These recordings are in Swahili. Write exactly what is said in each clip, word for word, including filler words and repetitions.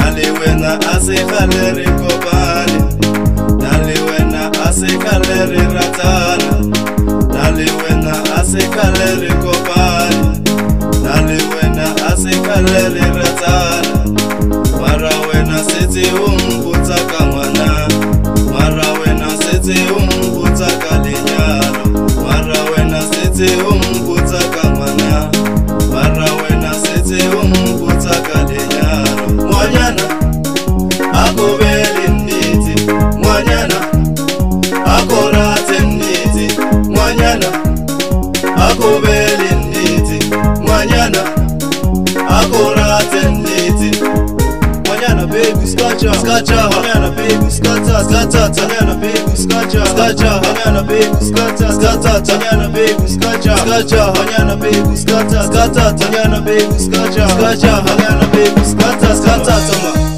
naliwena asikhaleri kobani, naliwena asikhaleri ratana, naliwena asikhaleri kobani, naliwena asikhaleri ratana. Mara wena seti umbutsa kamwana, mara wena seti umbutsa kalinyalo, mara wena seti umbutsa kamwana, mara wena seti umbutsa kalinyalo. Mwanyana akobeli niti, mwanyana akorate niti, mwanyana akobeli niti, mwanyana akorate niti. Mwanyana baby skacha, skacha, mwanyana baby skata, skata, mwanyana baby skacha, skacha, mwanyana baby skata, skata, mwanyana baby skacha, skacha, mwanyana baby skata, skata, mwanyana baby skacha, skacha, mwanyana baby skata, skata, tama.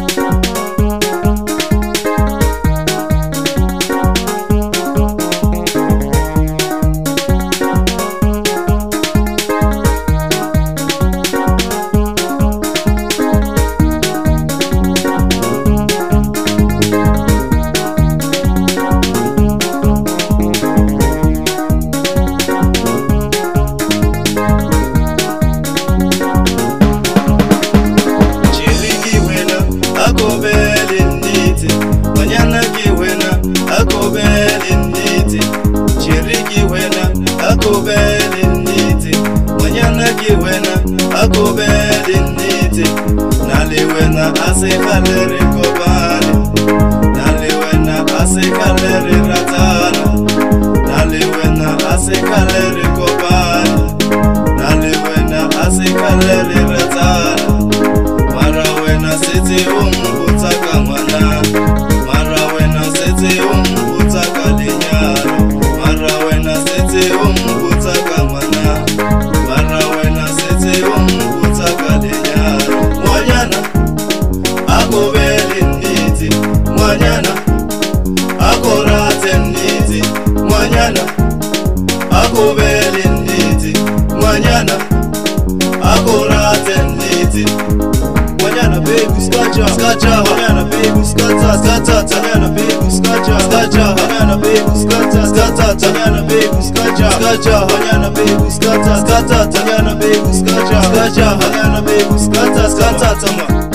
Akobeli niti, chiriki wena, akobeli niti, mwanyana kiwena, akobeli niti, naliwena asikhaleri kobani, naliwena asikhaleri ratana, naliwena asikhaleri kobani, naliwena asikhaleri ratana. Mara wena seti umbutsa kamwana, mara wena seti umbutsa kalinyalo, mara wena seti umbutsa kamwana, mara wena seti umbutsa kalinyalo. Mwanyana akobeli niti, mwanyana akorate niti, mwanyana akobeli niti, mwanyana akorate niti. Mwanyana baby skacha, skacha, mwanyana baby skata, skata, mwanyana baby skacha, skacha, mwanyana baby skata, skata, mwanyana baby skacha, skacha, mwanyana baby skata, skata, mwanyana baby skacha, skacha, mwanyana baby skata, skata, tama.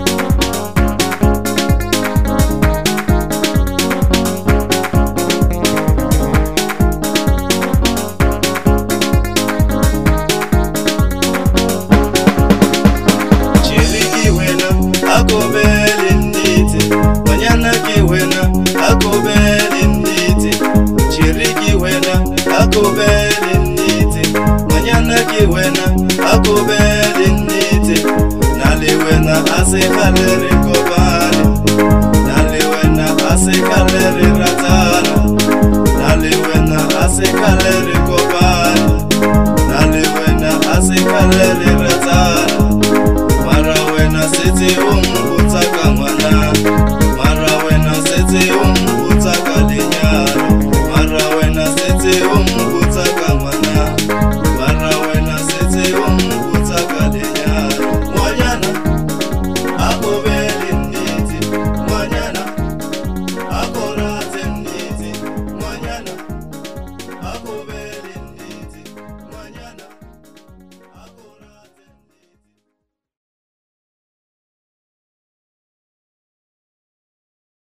Akobeli niti, mwanyana kiwena, akobeli niti, chiriki wena, akobeli niti, mwanyana kiwena, akobeli niti, naliwena asikhaleri kobani, naliwena asikhaleri ratana, naliwena asikhaleri kobani, naliwena asikhaleri ratana. Mara wena seti